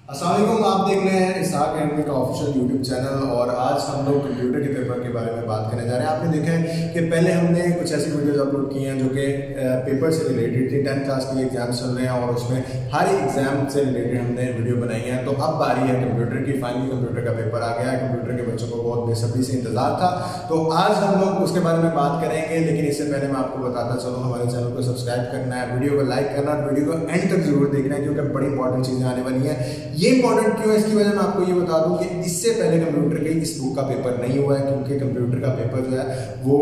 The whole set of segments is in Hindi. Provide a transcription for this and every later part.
अस्सलाम वालेकुम, आप देख रहे हैं इसहाक अकेडमी का ऑफिशियल यूट्यूब चैनल। और आज हम लोग कंप्यूटर के पेपर के बारे में बात करने जा रहे हैं। आपने देखा है कि पहले हमने कुछ ऐसी वीडियोस अपलोड की हैं जो कि पेपर से रिलेटेड थी। 10th क्लास के एग्जाम्स चल रहे हैं और उसमें हर एग्जाम से रिलेटेड हमने वीडियो बनाई है। तो अब बारी है कंप्यूटर की। फाइनली कंप्यूटर का पेपर आ गया है। कंप्यूटर के बच्चों को बहुत बेसब्री से इंतजार था, तो आज हम लोग उसके बारे में बात करेंगे। लेकिन इससे पहले मैं आपको बताता चलूँ, हमारे चैनल को सब्सक्राइब करना है, वीडियो को लाइक करना है, वीडियो को एंड तक जरूर देखना है क्योंकि बड़ी इंपॉर्टेंट चीज़ें आने वाली हैं। ये इंपॉर्टेंट क्यों है, इसकी वजह मैं आपको ये बता दूं कि इससे पहले कंप्यूटर के इस बुक का पेपर नहीं हुआ है, क्योंकि कंप्यूटर का पेपर जो है वो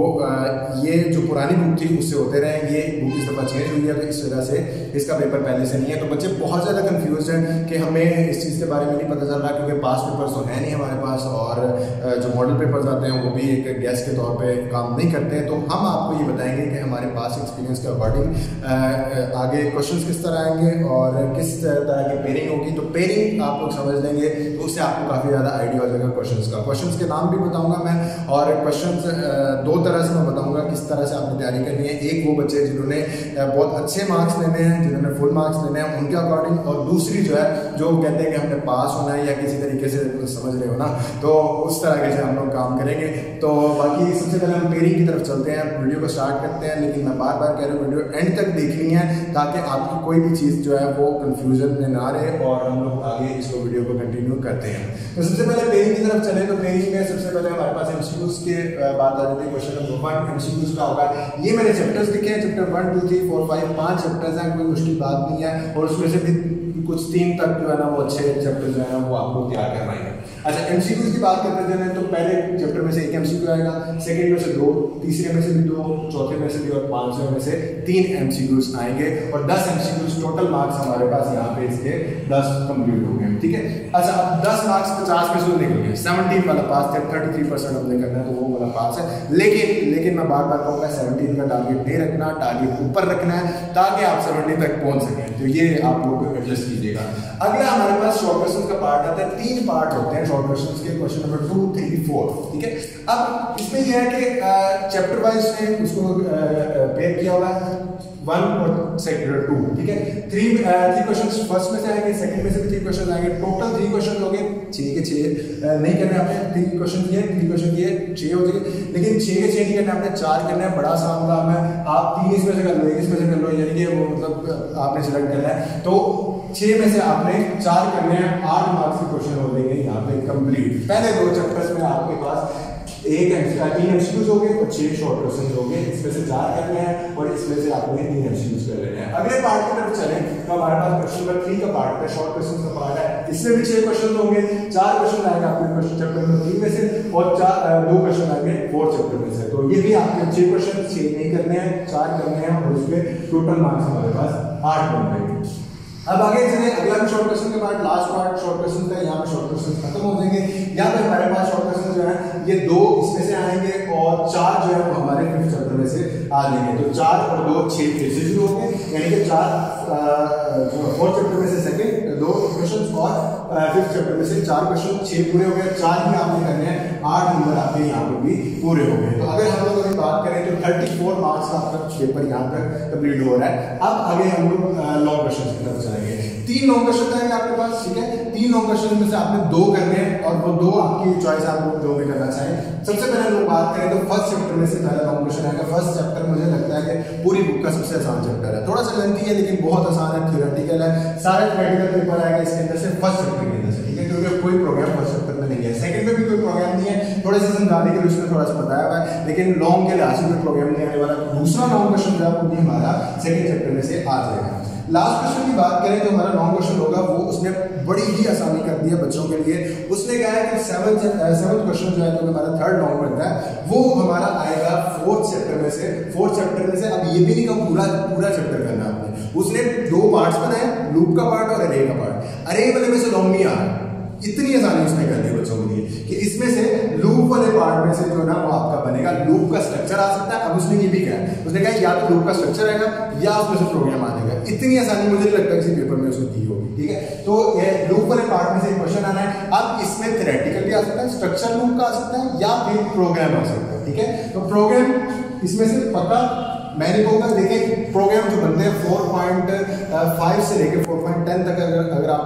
ये जो पुरानी बुक थी उससे होते रहे। ये बुक इस दफ़ा चेंज हुई है, तो इस वजह से इसका पेपर पहले से नहीं है। तो बच्चे बहुत ज़्यादा कंफ्यूज हैं कि हमें इस चीज़ के बारे में नहीं पता चल रहा, क्योंकि पास पेपर्स तो है नहीं हमारे पास और जो मॉडल पेपर्स आते हैं वो भी एक गैस के तौर पर काम नहीं करते हैं। तो हम आपको ये बताएंगे कि हमारे पास एक्सपीरियंस के अकॉर्डिंग आगे क्वेश्चन किस तरह आएंगे और किस तरह की पेयरिंग होगी। तो पेयरिंग आप लोग समझ लेंगे तो उससे आपको काफ़ी ज़्यादा आइडिया हो जाएगा क्वेश्चंस का। क्वेश्चंस के नाम भी बताऊंगा मैं, और क्वेश्चंस दो तरह से मैं बताऊंगा किस तरह से आपने तैयारी करनी है। एक वो बच्चे जिन्होंने बहुत अच्छे मार्क्स लेने हैं, जिन्होंने फुल मार्क्स लेने हैं उनके अकॉर्डिंग, और दूसरी जो है जो कहते हैं कि हमने पास होना है या किसी तरीके से समझ रहे हो ना, तो उस तरह से हम लोग काम करेंगे। तो बाकी सबसे पहले हम पेयरिंग की तरफ चलते हैं, वीडियो को स्टार्ट करते हैं। लेकिन मैं बार बार कह रहा हूँ वीडियो एंड तक देखनी है ताकि आपकी कोई भी चीज़ जो है वो कंफ्यूजन में ना रहे और हम लोग आगे इसको वीडियो को कंटिन्यू करते हैं। तो सबसे पहले पेयरिंग की तरफ चले। तो पेयरिंग में सबसे पहले हमारे पास एमसीक्यूज के बात आ जाती है। क्वेश्चन नंबर 1 एमसीक्यूज का होगा। ये मैंने चैप्टर्स लिखे हैं, चैप्टर 1 2 3 4 5 5 चैप्टर्स हैं, कोई मुश्किल बात नहीं है। और उसमें से भी कुछ 3 तक जो है ना वो अच्छे चैप्टर जो है ना वो आपको तैयार करवाएंगे। अच्छा, एमसीक्यूज की बात करते हैं तो पहले चैप्टर में से एक एमसीक्यू आएगा, सेकंड में से 2, तीसरे में से भी 2, चौथे में से भी और 5वें में से 3 एमसीक्यूज आएंगे और 10 एमसीक्यूज टोटल मार्क्स हमारे पास यहाँ पे इसके 10 कंप्लीट हो गए। ठीक है। अच्छा, अब 10 मार्क्स 50 में से निकल गए। 17 वाला पास थे, 33% हमने करना है तो वो वाला पास है। लेकिन मैं बार बार कहूँगा 17 का टारगेट नहीं रखना, टारगेट ऊपर रखना है ताकि आप 17 तक पहुँच सकें। तो ये आप लोग एडजस्ट कीजिएगा। अगला हमारे पास शॉर्ट क्वेश्चन का पार्ट आता है। 3 पार्ट होते हैं शॉर्ट क्वेश्चन के, क्वेश्चन नंबर 2 3 4। ठीक है। अब इसमें यह है कि चैप्टर वाइज ने उसको पेयर किया हुआ है 1 और सेकंड 2। ठीक है। 3 क्वेश्चंस फर्स्ट में से आएंगे, सेकंड में से भी 3 क्वेश्चन आएंगे। टोटल 3 क्वेश्चन हो गए, 6 के 6 नहीं करने आपने। 3 क्वेश्चन किए, 3 क्वेश्चन किए, 6 हो जाएंगे। लेकिन 6 के 6 नहीं करने आपने, 4 करना है। बड़ा आसान काम है, आप 3 इसमें से कर लो, 1 इसमें से कर लो, यानी कि वो मतलब आपने सिलेक्ट करना है। तो 6 में से आपने 4 करने हैं, 8 मार्क्स के क्वेश्चन हो जाएंगे यहाँ पे कंप्लीट। पहले 2 चैप्टर्स में आपके पास 3 एमसीक्यूज हो गए और 6 शॉर्ट क्वेश्चन हो गए। इसमें से 4 करने हैं और इसमें से आपने 3 एमसीक्यूज कर लेने हैं। अगले पार्ट की तरफ चलें तो हमारे पास क्वेश्चन नंबर 3 का पार्ट है, शॉर्ट क्वेश्चन का पार्ट है। इसमें भी 6 क्वेश्चन होंगे, 4 क्वेश्चन आएंगे आपके क्वेश्चन चैप्टर नंबर 3 में से और 2 क्वेश्चन आएंगे 4 चैप्टर में से। तो ये भी आपके 6 क्वेश्चन 6 नहीं करने हैं, 4 करने हैं और उसके टोटल मार्क्स हमारे पास 8 बन गए। अब आगे चले, अगला भी शॉर्ट क्वेश्चन के बाद लास्ट पार्ट शॉर्ट क्वेश्चन का, यहाँ पे शॉर्ट क्वेश्चन खत्म हो जाएंगे। यहाँ पे हमारे पास शॉर्ट क्वेश्चन जो है ये 2 इसमें से आएंगे और 4 जो है वो हमारे 5th चैप्टर में से आ जाएंगे। तो 4 और 2 6 फिर से शुरू होंगे, यानी कि 4 चैप्टर में से सेकंड 2 क्वेश्चन और 5th चैप्टर में से 4 क्वेश्चन, 6 पूरे हो गए। 4 ही आपने करने हैं, 8 नंबर आपके यहाँ पे भी पूरे हो गए। तो अगर हम लोग अभी बात करें तो 34 मार्क्स का आपका पेपर यहाँ तक कंप्लीट हो रहा है। अब आगे हम लोग लॉन्ग क्वेश्चन की तरफ जाएंगे। 3 लॉन्ग क्वेश्चन आएंगे आपके पास। ठीक है। 3 लॉन्ग क्वेश्चन में से आपने 2 करने हैं और वो 2 आपकी चॉइस, आप लोग जो भी करना चाहें। सबसे पहले लोग बात करें तो फर्स्ट चैप्टर में से पहला लॉन्ग क्वेश्चन आएगा। फर्स्ट चैप्टर मुझे लगता है कि पूरी बुक का सबसे आसान चैप्टर है, थोड़ा सा लेंथी है लेकिन बहुत आसान है, थियोरेटिकल है। सारे प्रैक्टिकल पेपर आएगा इसके अंदर से, फर्स्ट चैप्टर के अंदर से। ठीक है, क्योंकि कोई प्रोग्राम फर्स्ट चैप्टर में नहीं है, सेकंड में भी कोई प्रोग्राम नहीं है, थोड़ा सा समझाने के लिए उसमें थोड़ा सा बताया हुआ है, लेकिन लॉन्ग के लिहाज से कोई प्रोग्राम नहीं आने वाला। दूसरा लॉन्ग क्वेश्चन जो है वो भी हमारा सेकंड चैप्टर में से आ जाएगा। लास्ट क्वेश्चन की बात करें तो हमारा लॉन्ग क्वेश्चन होगा, वो उसने बड़ी ही आसानी कर दी है बच्चों के लिए। उसने कहा है कि 7th क्वेश्चन जो है जो हमारा 3rd लॉन्ग बनता है वो हमारा आएगा 4th चैप्टर में से। 4th चैप्टर में से अब ये भी नहीं कहा पूरा चैप्टर करना आपने, उसने 2 पार्ट्स बनाए, लूप का पार्ट और अरे का पार्ट। अरे वाले में से लॉन्ग नहीं आ रहा, इतनी आसानी उसने कर दी बच्चों के लिए कि इसमें से लूप वाले पार्ट में से जो ना वो आपका बनेगा, लूप का स्ट्रक्चर आ सकता है। अब उसने ये भी कहा, उसने कहा या तो लूप का स्ट्रक्चर आएगा या उसमें से प्रोग्राम आ जाएगा। इतनी आसानी मुझे नहीं लगता किसी पेपर में उसने दी होगी। ठीक है, तो ये लूप वाले पार्ट में से क्वेश्चन आना है। अब इसमें थ्योरेटिकल भी आ सकता है, स्ट्रक्चर लूप का आ सकता है या फिर प्रोग्राम आ सकता है। ठीक है, तो प्रोग्राम इसमें से पक्का मैं नहीं कहूँगा। देखिए प्रोग्राम जो बनते हैं 4.5 से लेकर 4.10 तक अगर आप बहुत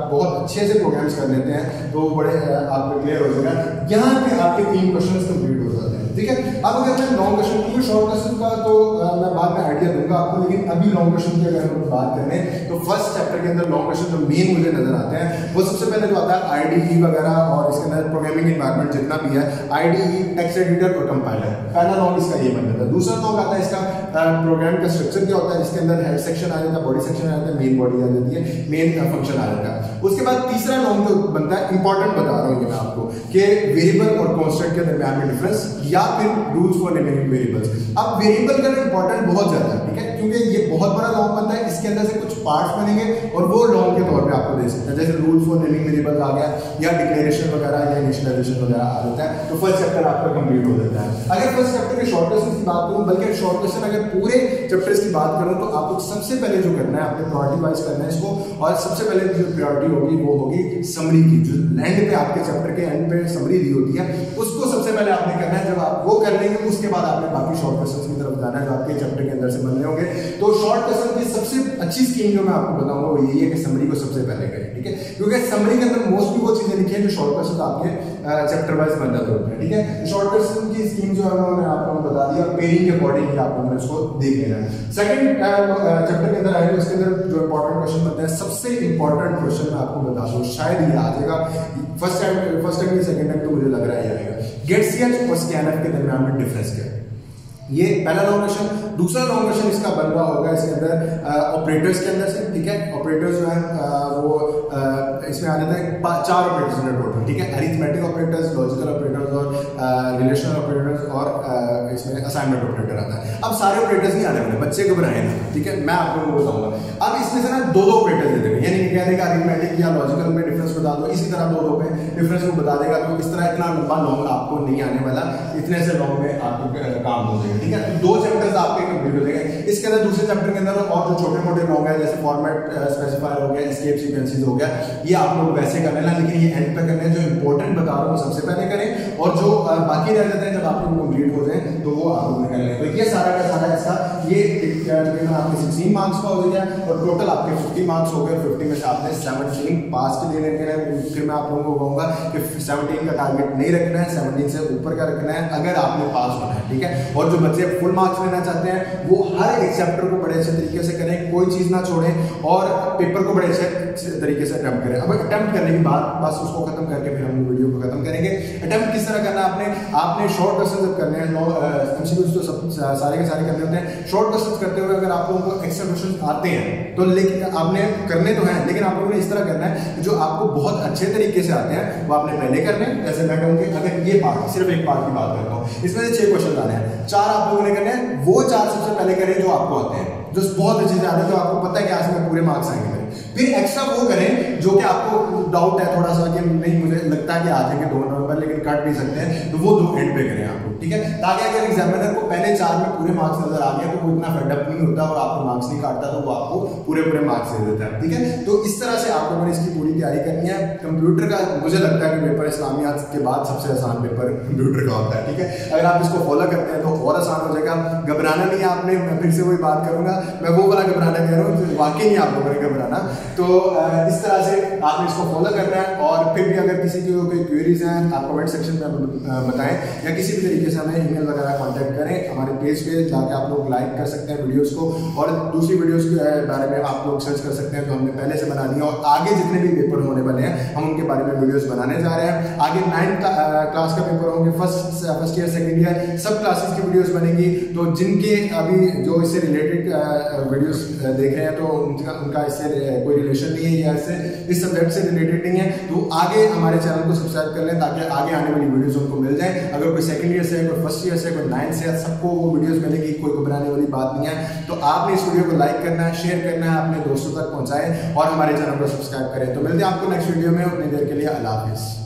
अच्छे से प्रोग्राम्स कर लेते हैं तो बड़े आपको क्लियर हो जाएगा। यहाँ पे आपके 3 क्वेश्चन कंप्लीट हो जाते हैं, ठीक है। अब अगर मैं लॉन्ग क्वेश्चन क्योंकि शॉर्ट क्वेश्चन का तो मैं बाद में आइडिया दूंगा आपको, लेकिन अभी लॉन्ग क्वेश्चन की अगर हम बात करें तो फर्स्ट चैप्टर के अंदर लॉन्ग क्वेश्चन जो मेन मुझे नजर आते हैं वो सबसे पहले जो आता है IDE वगैरह और इसके अंदर प्रोग्रामिंग एनवायरनमेंट जितना भी है, IDE, टेक्स्ट एडिटर और कंपाइलर, पहला लॉन्ग इसका ये बन जाता है। दूसरा लॉन्ग आता है इसका प्रोग्राम का स्ट्रक्चर क्या होता है, इसके अंदर हेड सेक्शन आ जाता है, बॉडी सेक्शन आ जाता है, मेन बॉडी आ जाती है, मेन फंक्शन आ जाता है। उसके बाद तीसरा लॉन्ग जो बनता है, इंपॉर्टेंट बता रहा हूँ मैं आपको कि वेरिएबल और कांस्टेंट के दरमियान में डिफरेंस या फिर रूल्स फॉर नेमिंग वेरिएबल्स। अब वेरिएबल का इंपॉर्टेंट बहुत ज्यादा है, ठीक है, क्योंकि ये बहुत बड़ा लॉन्ग बनता है, इसके अंदर से कुछ पार्ट्स बनेंगे और वो लॉन्ग के तौर पे आपको दे सकते हैं, जैसे रूल्स फॉर नेमिंग वेरिएबल्स आ गया या डिक्लेरेशन वगैरह या इनिशियलाइजेशन वगैरह आ जाता है। तो फर्स्ट चैप्टर आपका कंप्लीट हो जाता है। अगर फर्स्ट चैप्टर के शॉर्ट क्वेश्चन की बात करूं, बल्कि शॉर्ट क्वेश्चन अगर पूरे चैप्टर्स की बात करूं तो आपको सबसे पहले जो करना है, आपने प्रायोरिटी वाइज करना है इसको, और सबसे पहले जो प्रायोरिटी होगी वो होगी समरी की, जो एंड पे आपके चैप्टर के एंड पे समरी दी होती है, उसको सबसे पहले आपने करना है। जब आप वो कर लेंगे उसके बाद आपने बाकी शॉर्ट क्वेश्चंस की तरफ जाना है जो आपके चैप्टर के अंदर से बनने होंगे। तो शॉर्ट क्वेश्चन की सबसे अच्छी स्कीम जो मैं आपको बताऊंगा वो यही है कि समरी को सबसे पहले करें, ठीक है, क्योंकि समरी के अंदर मोस्टली वो चीजें लिखी है जो शॉर्ट क्वेश्चन आपके चैप्टर वाइज बन जाते होते हैं, ठीक है। शॉर्ट क्वेश्चन की स्कीम जो है मैंने आपको बता दी और पेयरिंग के अकॉर्डिंग ही आप लोगों ने इसको देख लेना है। सेकंड चैप्टर के अंदर आएंगे, उसके अंदर जो इंपॉर्टेंट क्वेश्चन बनते हैं, सबसे इंपॉर्टेंट क्वेश्चन मैं आपको बता दूं, शायद ये आ जाएगा फर्स्ट टाइम या सेकंड टाइम, तो मुझे लग रहा है आएगा, गेट CH और स्कैनफ के दरमियान में डिफरेंस क्या है। ये पहला लॉन्ग क्वेश्चन। दूसरा लॉन्ग क्वेश्चन इसका बन रहा होगा इसके अंदर ऑपरेटर्स के अंदर से, ठीक है। ऑपरेटर्स जो है वो इसमें आ जाता है 4 ऑपरेटर्स हैं टोटल, ठीक है, अरिथमेटिक ऑपरेटर्स, लॉजिकल ऑपरेटर्स और रिलेशनल ऑपरेटर्स और इसमें असाइनमेंट ऑपरेटर आता है। अब सारे ऑपरेटर्स नहीं आने वाले, बच्चे घबराए ना, ठीक है, मैं आप लोगों को बताऊंगा। अब इसमें से ना 2-2 ऑपरेटर्स दे देंगे, यानी कहने का अरिथमेटिक या लॉजिकल में डिफरेंस बता दो, इसी तरह 2-2 पे डिफरेंस को बता देगा। तो इस तरह इतना लंबा लॉन्ग आपको नहीं आने वाला, इतने से लॉन्ग में आपको काम हो जाएगा, ठीक है। 2 चैप्टर्स आपके कंप्लीट हो जाएंगे। इसके अंदर दूसरे चैप्टर के अंदर और जो छोटे मोटे लॉन्ग है जैसे फॉर्मेट स्पेसिफायर हो गया, एस्केप सीक्वेंसेस हो गया, ये आप लोग वैसे कर लेना, लेकिन ये एंड पे करने जो इंपॉर्टेंट बता रहा हूँ सबसे पहले करें, और जो बाकी रह जाते हैं जब आप लोग कंप्लीट हो जाए तो वो आप लोग कर लें। तो ये सारा का सारा ऐसा ये आपके 16 मार्क्स का हो गया और टोटल आपके 50 मार्क्स हो गए। 50 में से आपने 17 पास के लिए लेने हैं। फिर मैं आप लोगों को कहूंगा कि 17 का टारगेट नहीं रखना है, 17 से ऊपर का रखना है अगर आपने पास होना है, ठीक है। और जो बच्चे फुल मार्क्स लेना चाहते हैं वो हर एक चैप्टर को बड़े अच्छे तरीके से करें, कोई चीज ना छोड़ें और पेपर को बड़े अच्छे तरीके से अटेम्प्ट करें। अब अटेम्प्ट करने के बाद बस उसको खत्म करके फिर हम वीडियो को खत्म करेंगे। अटेम्प्ट किस तरह करना है, आपने शॉर्ट क्वेश्चन जब करने हैं, एमसीक्यूज तो सब सारे के सारे करने होते हैं। शॉर्ट क्वेश्चन करते हुए अगर आप लोगों को एक्स्ट्रा क्वेश्चन आते हैं तो लेकिन आपने करने तो हैं, लेकिन आप लोगों ने इस तरह करना है जो आपको बहुत अच्छे तरीके से आते हैं वो आपने पहले करने। जैसे मैं कहूँगी अगर ये पार्ट सिर्फ एक पार्ट की बात करता हूँ, इसमें से 6 क्वेश्चन आने हैं, 4 आप लोगों ने करने हैं, वो 4 सबसे पहले करें जो आपको आते हैं, जो बहुत अच्छे से आते हैं, जो आपको पता है कि आज में पूरे मार्क्स आएंगे। फिर एक्स्ट्रा वो करें जो कि आपको डाउट है थोड़ा सा कि नहीं मुझे लगता है कि आ जाएंगे 2 नंबर लेकिन कट भी सकते हैं, तो वो 2 एंड पे करें आप लोग, ठीक है। ताकि अगर एग्जामिनर को पहले 4 में पूरे मार्क्स नजर आ गए तो वो इतना फेडअप नहीं होता और आपको मार्क्स नहीं काटता, तो वो आपको पूरे मार्क्स दे देता है, ठीक है। तो इस तरह से आप लोगों ने इसकी पूरी तैयारी करनी है। कंप्यूटर का मुझे लगता है कि पेपर इस्लामियात के बाद सबसे आसान पेपर कंप्यूटर का होता है, ठीक है। अगर आप इसको फॉलो करते हैं तो और आसान हो जाएगा। घबराना नहीं है आपने, मैं फिर से वही बात करूंगा, मैं वो वाला घबराना कह रहा हूँ, वाकई नहीं आप लोगों ने घबराना। तो इस तरह से आपने इसको फॉलो करना है। और फिर भी अगर किसी की कोई क्वेरीज हैं आप कमेंट सेक्शन में बताएं या किसी भी तरीके से हमें ईमेल वगैरह कांटेक्ट करें। हमारे पेज पे जाके आप लोग लाइक कर सकते हैं वीडियोस को, और दूसरी वीडियोस के बारे में आप लोग सर्च कर सकते हैं जो हमने पहले से बना दी है। और आगे जितने भी पेपर होने वाले हैं हम उनके बारे में वीडियोस बनाने जा रहे हैं। आगे 9th क्लास का पेपर होंगे, फर्स्ट ईयर सेकेंड ईयर सब क्लासेस की वीडियोस बनेंगी। तो जिनके अभी जो इससे रिलेटेड वीडियोस देख रहे हैं तो उनका इससे कोई रिलेशन नहीं है या इस सब्जेक्ट से रिलेटेड नहीं है, तो आगे हमारे चैनल को सब्सक्राइब कर लें ताकि आगे आने वाली वीडियोस उनको मिल जाए। अगर कोई सेकंड ईयर से, कोई फर्स्ट ईयर से, कोई 9th से, सबको वो वीडियोस मिलेगी, कोई घबराने वाली बात नहीं है। तो आपने इस वीडियो को लाइक करना है, शेयर करना है, अपने दोस्तों तक पहुंचाएं और हमारे चैनल को सब्सक्राइब करें। तो मिलते हैं आपको नेक्स्ट वीडियो में, उतनी देर के लिए अल्लाह हाफिज़।